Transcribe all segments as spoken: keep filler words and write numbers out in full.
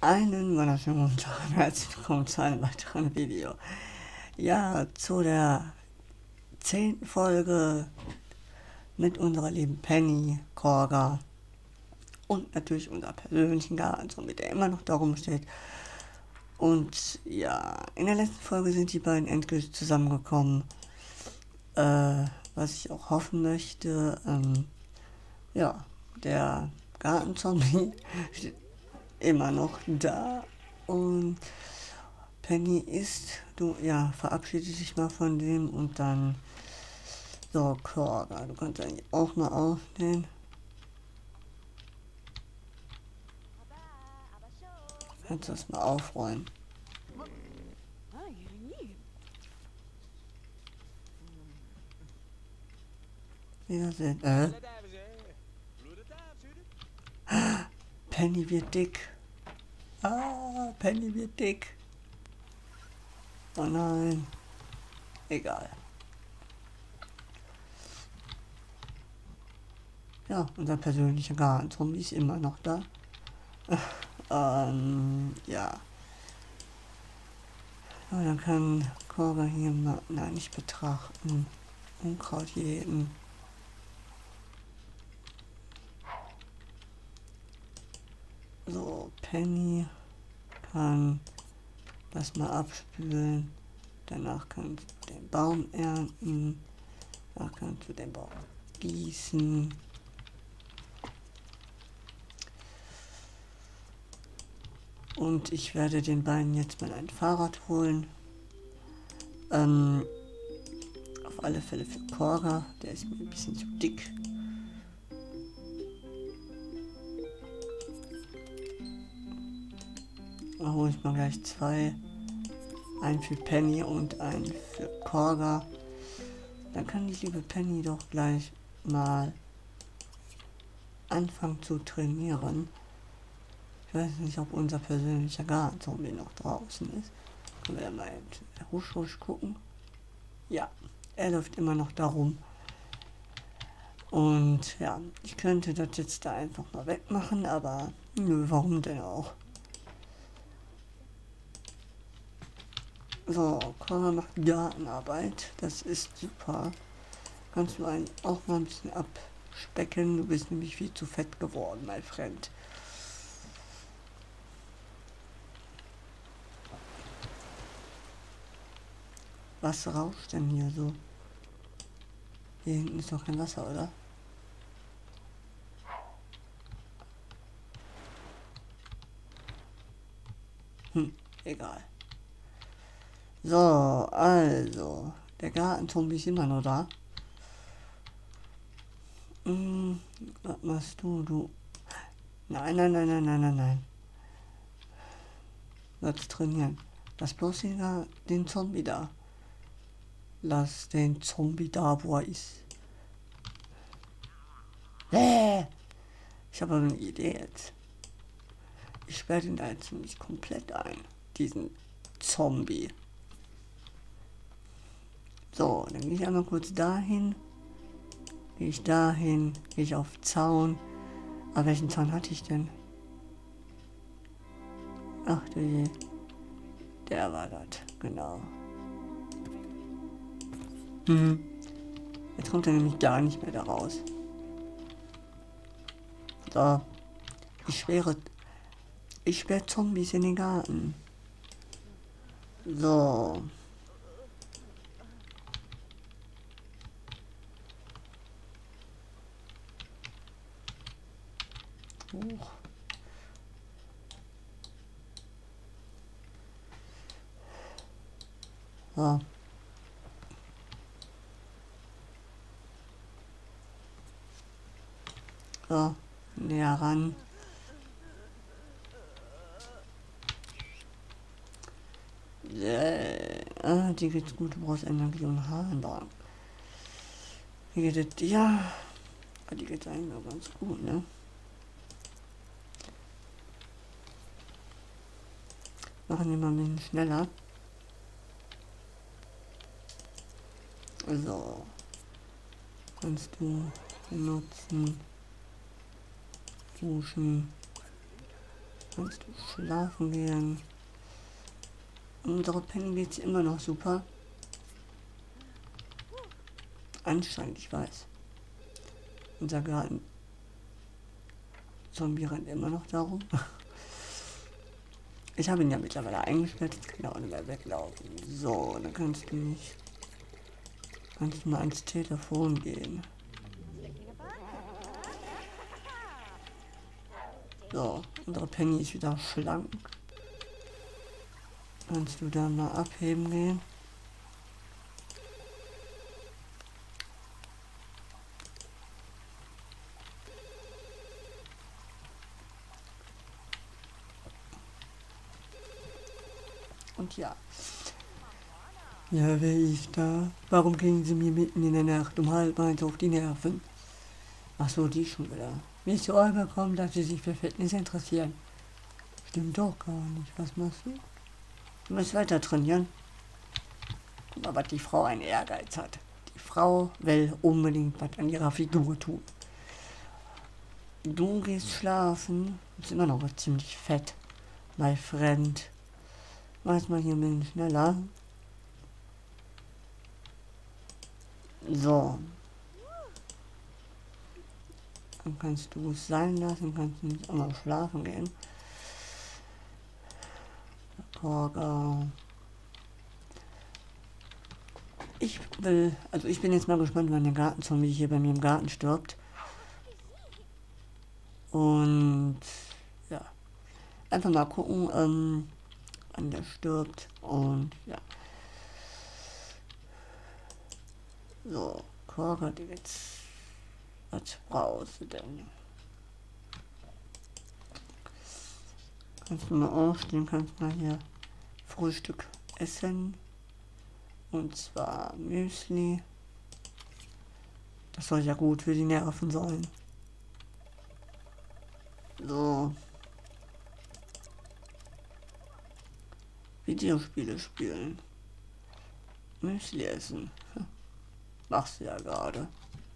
Einen wunderschönen guten Tag und herzlich willkommen zu einem weiteren Video. Ja, zu der zehnten Folge mit unserer lieben Penny, Korga und natürlich unser persönlichen Garten, mit der immer noch darum steht. Und ja, in der letzten Folge sind die beiden endgültig zusammengekommen, äh, was ich auch hoffen möchte. Ähm, ja, der Gartenzombie steht immer noch da und Penny ist, du, ja, verabschiede dich mal von dem und dann, so, Korga, du kannst eigentlich auch mal aufstehen. Kannst du das mal aufräumen? Wiedersehen, äh? Penny wird dick. Ah, Penny wird dick. Oh nein. Egal. Ja, unser persönlicher Gartenzombie ist immer noch da. ähm, ja. Aber dann kann Korga hier mal, nein, nicht betrachten. Unkraut jäten. So, Penny kann das mal abspülen. Danach kannst du den Baum ernten. Danach kannst du den Baum gießen. Und ich werde den beiden jetzt mal ein Fahrrad holen. Ähm, auf alle Fälle für Korga. Der ist mir ein bisschen zu dick. Da hole ich mal gleich zwei. Einen für Penny und einen für Korga. Dann kann die liebe Penny doch gleich mal anfangen zu trainieren. Ich weiß nicht, ob unser persönlicher Gartenzombie noch draußen ist. Können wir mal husch husch gucken. Ja, er läuft immer noch da rum. Und ja, ich könnte das jetzt da einfach mal wegmachen, aber nö, warum denn auch? So, Korga macht Gartenarbeit. Das ist super. Kannst du einen auch mal ein bisschen abspecken. Du bist nämlich viel zu fett geworden, mein Freund. Was rauscht denn hier so? Hier hinten ist doch kein Wasser, oder? Hm, egal. So, also, der Gartenzombie ist immer noch da. Hm, was machst du, du? Nein, nein, nein, nein, nein, nein, nein. Lass trainieren. Lass bloß den, den Zombie da. Lass den Zombie da, wo er ist. Äh, ich habe eine Idee jetzt. Ich sperre den da jetzt nicht komplett ein. Diesen Zombie. So, dann gehe ich einmal kurz dahin. Gehe ich dahin. Gehe ich auf Zaun. Aber welchen Zaun hatte ich denn? Ach du je. Der war das, genau. Mhm. Jetzt kommt er nämlich gar nicht mehr da raus. So. Ich sperre. Ich sperre Zombies in den Garten. So. Hoch. So. So. Näher ran. Äh, ah, dir geht's gut, du brauchst Energie und Harndrang. Wie geht es dir? Ja, die geht's eigentlich noch ganz gut, ne? Machen wir mal ein bisschen schneller. So. Kannst du benutzen. Duschen. Kannst du schlafen gehen. Unsere Penny geht's immer noch super. Anstrengend, ich weiß. Unser Garten. Zombie rennt immer noch darum. Ich habe ihn ja mittlerweile eingesperrt, jetzt kann er auch nicht mehr weglaufen. So, dann kannst du nicht. Kannst du mal ans Telefon gehen. So, unsere Penny ist wieder schlank. Kannst du da mal abheben gehen? Und ja. Ja, wer ist da? Warum gehen sie mir mitten in der Nacht um halb eins auf die Nerven? Ach so, die schon wieder. Wie ist zu euch gekommen, dass sie sich für Fitness interessieren? Stimmt doch gar nicht. Was machst du? Du musst weiter trainieren. Guck mal, was die Frau einen Ehrgeiz hat. Die Frau will unbedingt was an ihrer Figur tun. Du gehst schlafen. Du bist immer noch ziemlich fett. My friend. Mach mal hier ein bisschen schneller. So. Dann kannst du es sein lassen, kannst du nicht auch mal schlafen gehen. Korga. Ich will, also ich bin jetzt mal gespannt, wann der Gartenzombie hier bei mir im Garten stirbt. Und ja, einfach mal gucken, ähm, wann der stirbt. Und ja. So, Korga, die jetzt. Was brauchst du denn? Kannst du mal aufstehen, kannst mal hier Frühstück essen. Und zwar Müsli. Das soll ja gut für die Nerven sein. So. Videospiele spielen. Müsli essen. Machst du ja gerade.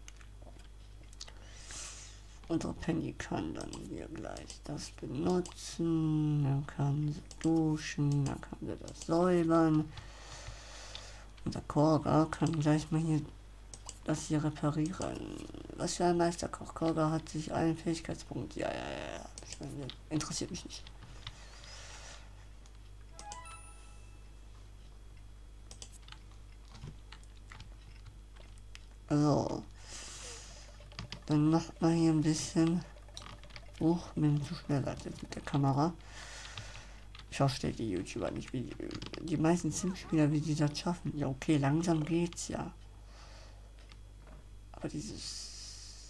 Unsere Penny kann dann hier gleich das benutzen. Dann kann sie duschen. Dann kann sie das säubern. Unser Korga kann gleich mal hier das hier reparieren. Was für ein Meisterkoch. Korga hat sich einen Fähigkeitspunkt. Ja, ja, ja, ja. Ich meine, interessiert mich nicht. So. Dann macht man hier ein bisschen. Huch, bin zu schnell jetzt mit der Kamera. Ich verstehe die YouTuber nicht, wie die, die meisten Sim-Spieler, wie die das schaffen. Ja, okay, langsam geht's ja. Aber dieses.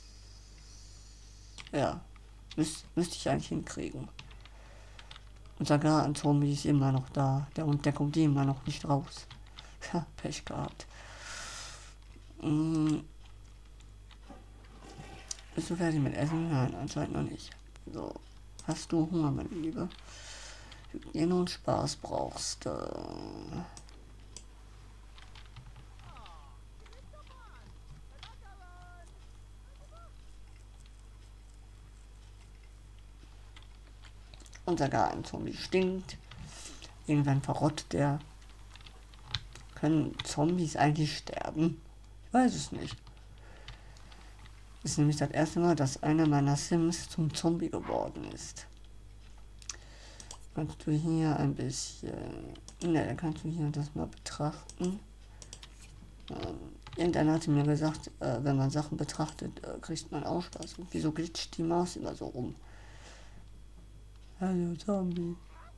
Ja. Müß, müsste ich eigentlich hinkriegen. Unser Gartenzombie ist immer noch da. Der Hund, der kommt immer noch nicht raus. Ja, Pech gehabt. Mm. Bist du fertig mit Essen? Nein, anscheinend noch nicht. So. Hast du Hunger, meine Liebe? Hygiene und Spaß brauchst du. Äh Unser Gartenzombie stinkt. Irgendwann verrottet der. Können Zombies eigentlich sterben? Ich weiß es nicht. Das ist nämlich das erste Mal, dass einer meiner Sims zum Zombie geworden ist. Kannst du hier ein bisschen... Ne, dann kannst du hier das mal betrachten. Ähm, irgendeiner hatte mir gesagt, äh, wenn man Sachen betrachtet, äh, kriegt man auch Spaß. Und wieso glitscht die Maus immer so rum? Hallo Zombie.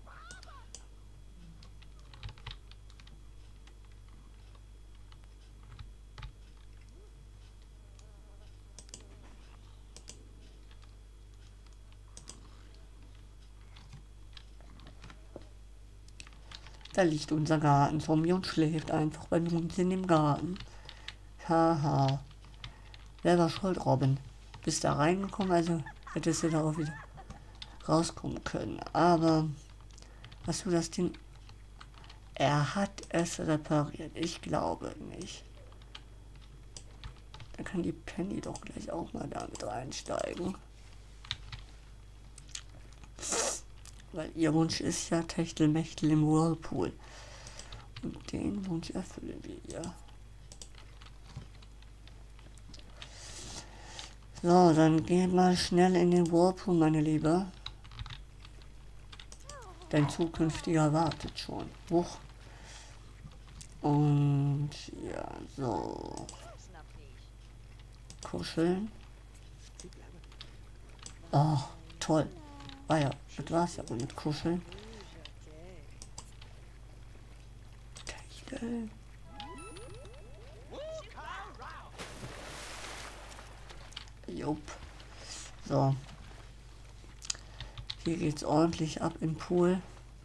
Da liegt unser Gartenzombie und schläft einfach bei uns in dem Garten. Haha. Wer war schuld, Robin? Bist da reingekommen, also hättest du darauf wieder rauskommen können. Aber hast du das Ding... Er hat es repariert. Ich glaube nicht. Da kann die Penny doch gleich auch mal damit reinsteigen. Weil ihr Wunsch ist ja Techtelmechtel im Whirlpool. Und den Wunsch erfüllen wir ja. So, dann geht mal schnell in den Whirlpool, meine Liebe. Dein zukünftiger wartet schon. Huch. Und ja, so. Kuscheln. Oh, toll. Ah ja, das war's ja wohl mit Kuscheln. Techtel. Jupp. So. Hier geht's ordentlich ab im Pool.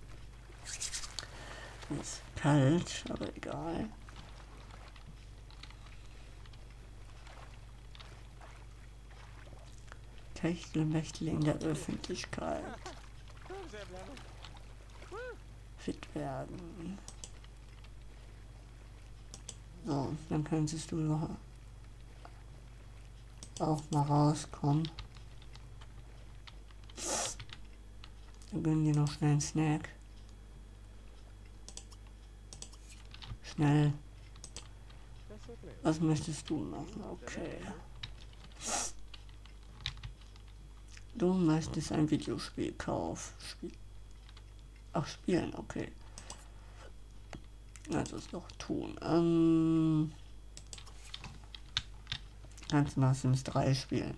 Ist kalt, aber egal. Techtelmechtel in der Öffentlichkeit. Fit werden. So, dann könntest du doch auch mal rauskommen. Wir gönnen dir noch schnell einen Snack. Schnell. Was möchtest du machen? Okay. Du möchtest ein Videospiel kaufen. Spiel. Ach, spielen, okay. Also es noch tun. Ähm, kannst du mal Sims drei spielen.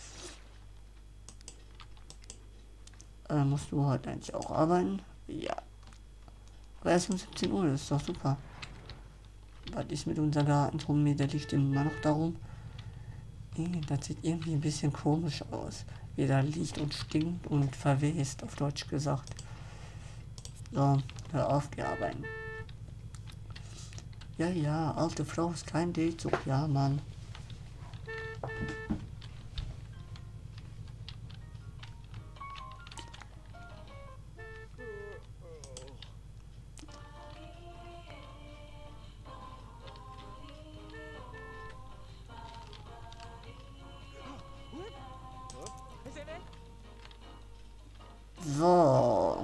Äh, musst du heute eigentlich auch arbeiten? Ja. Aber erst um siebzehn Uhr, das ist doch super. Was ist mit unserem Garten drum? Der liegt immer noch darum. Das sieht irgendwie ein bisschen komisch aus. Wie da liegt und stinkt und verwest, auf Deutsch gesagt. So, hör auf, geh arbeiten. Ja, ja, alte Frau ist kein D-Zug, ja, Mann. So.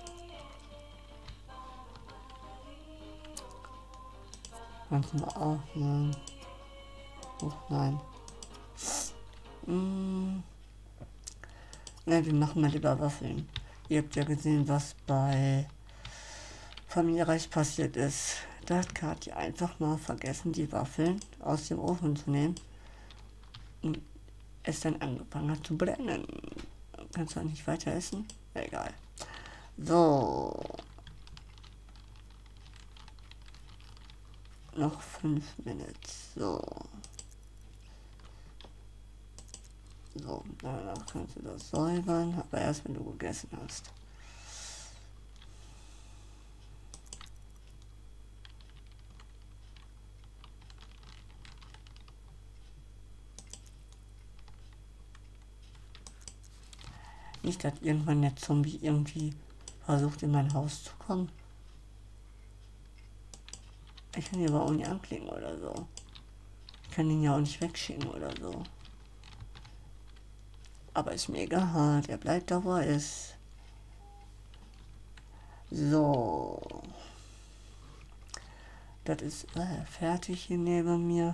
Kannst du mal aufnehmen? Oh nein. Hm. Ne, wir machen mal lieber Waffeln. Ihr habt ja gesehen, was bei Familie Reich passiert ist. Da hat Katja einfach mal vergessen, die Waffeln aus dem Ofen zu nehmen. Und es dann angefangen hat zu brennen. Kannst du auch nicht weiter essen? Egal. So. Noch fünf Minuten. So. So, danach kannst du das säubern, aber erst wenn du gegessen hast. Nicht, dass irgendwann der Zombie irgendwie versucht, in mein Haus zu kommen. Ich kann ihn aber auch nicht anklicken oder so. Ich kann ihn ja auch nicht wegschicken oder so. Aber ist mir egal, er bleibt da, wo er ist. So. Das ist äh, fertig hier neben mir.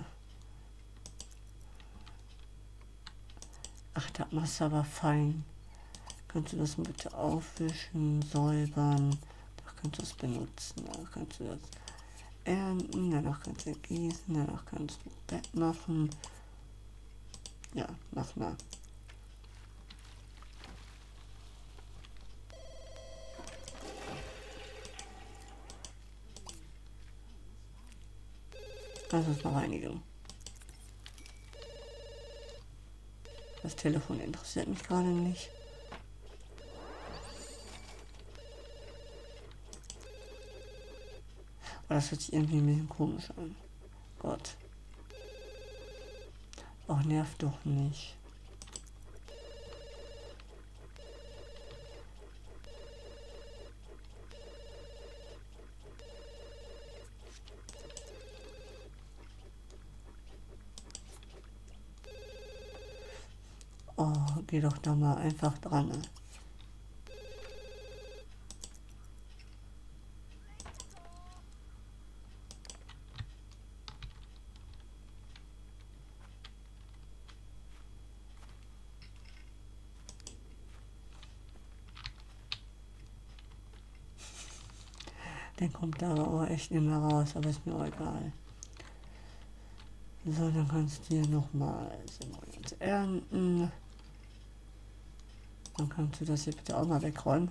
Ach, das machst du aber fein. Kannst du das bitte aufwischen, säubern. Da kannst du es benutzen. Da kannst du das ernten. Danach kannst du gießen. Danach kannst du Bett machen. Ja, mach mal. Das ist noch Reinigung. Das Telefon interessiert mich gerade nicht. Aber das hört sich irgendwie ein bisschen komisch an. Gott. Ach, nervt doch nicht. Oh, geh doch da mal einfach dran. Der kommt da aber echt nicht mehr raus, aber ist mir auch egal. So, dann kannst du hier nochmal Simoleons ernten. Dann kannst du das hier bitte auch mal wegräumen.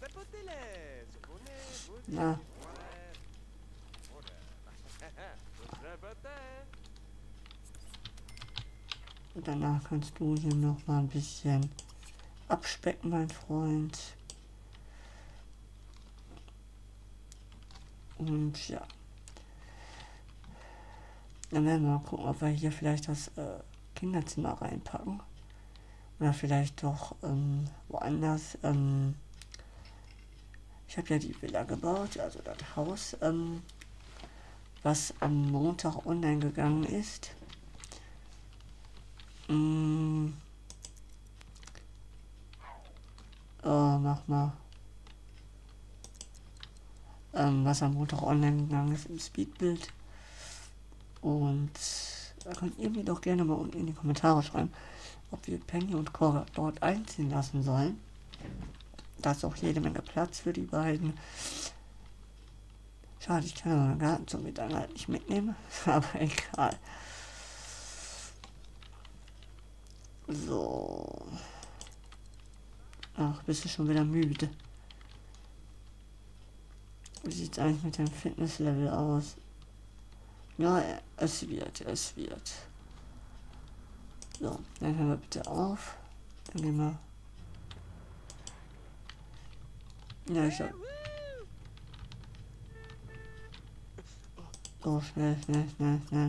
Na. Und danach kannst du hier noch mal ein bisschen abspecken, mein Freund. Und ja. Dann werden wir mal gucken, ob wir hier vielleicht das äh, Kinderzimmer reinpacken. Oder vielleicht doch ähm, woanders. Ähm, ich habe ja die Villa gebaut, also das Haus, ähm, was am Montag online gegangen ist. Mm. Oh, mach mal. Ähm, was am Montag online gegangen ist im Speedbild. Und da könnt ihr mir doch gerne mal unten in die Kommentare schreiben, ob wir Penny und Cora dort einziehen lassen sollen. Da ist auch jede Menge Platz für die beiden. Schade, ich kann aber meinen Gartenzaun mit dann halt nicht mitnehmen, aber egal. So. Ach, bist du schon wieder müde? Wie sieht es eigentlich mit deinem Fitnesslevel aus? Ja, es wird, es wird. So, dann hören wir bitte auf. Dann gehen wir. Ja, ich hab. So, schnell, schnell, schnell, schnell.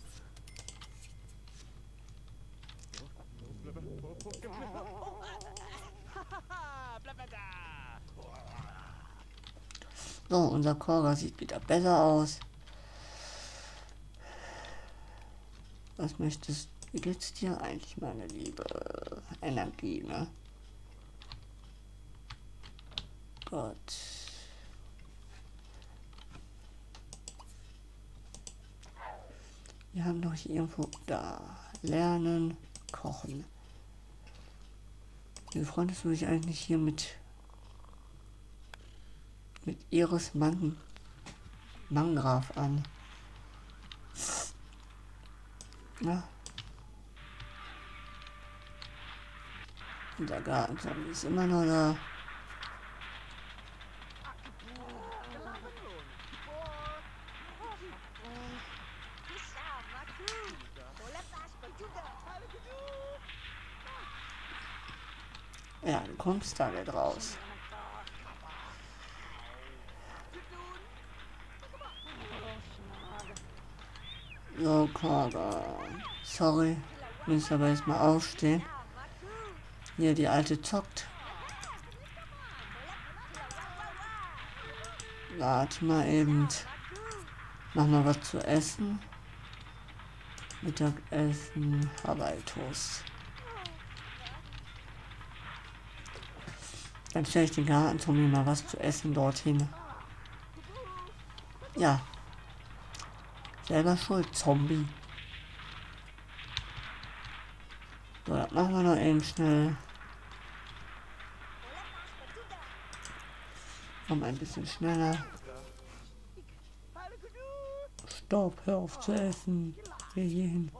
So, unser Cora sieht wieder besser aus. Was möchtest du? Wie geht's dir eigentlich, meine liebe Energie, ne? Gott. Wir haben doch hier irgendwo da. Lernen, kochen. Wie freundest du dich eigentlich hier mit mit Iris Mann Mangraf an? Na? Und der Gartenzombie ist immer noch da. Ja, du kommst da nicht raus. So, Cora. Sorry, müssen aber jetzt mal aufstehen. Hier, die Alte zockt. Warte mal eben. Mach mal was zu essen. Mittagessen, Hawaii-Toast. Dann stelle ich den Gartenzombie mal was zu essen dorthin. Ja. Selber schuld, Zombie. So, das machen wir noch eben schnell. Komm ein bisschen schneller. Stopp, hör auf zu essen. Geh hier hin.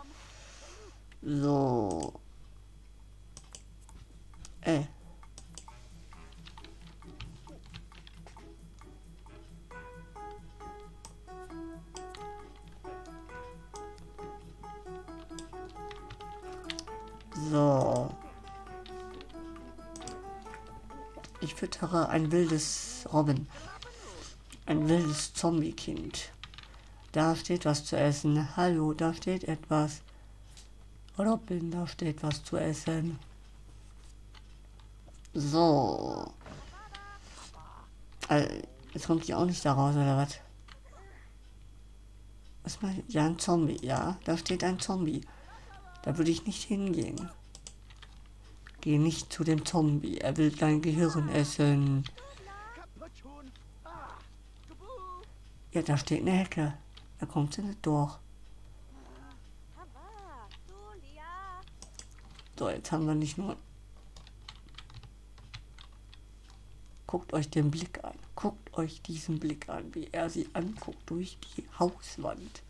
So. Ey. So. Ich füttere ein wildes Robin. Ein wildes Zombie-Kind. Da steht was zu essen. Hallo, da steht etwas. Robin, da steht was zu essen. So. Also, jetzt kommt die auch nicht da raus, oder was? Was mal? Ja, ein Zombie. Ja, da steht ein Zombie. Da würde ich nicht hingehen. Geh nicht zu dem Zombie. Er will dein Gehirn essen. Ja, da steht eine Hecke. Da kommt sie nicht durch. So, jetzt haben wir nicht nur guckt euch den Blick an. Guckt euch diesen Blick an, wie er sie anguckt durch die Hauswand.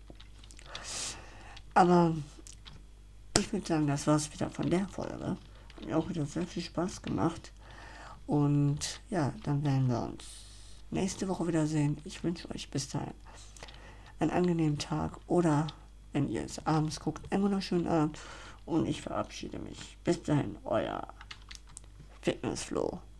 Aber ich würde sagen, das war es wieder von der Folge. Hat mir auch wieder sehr viel Spaß gemacht. Und ja, dann werden wir uns nächste Woche wiedersehen. Ich wünsche euch bis dahin einen angenehmen Tag oder, wenn ihr es abends guckt, einen wunderschönen Abend. Und ich verabschiede mich. Bis dahin, euer Fitnessflo.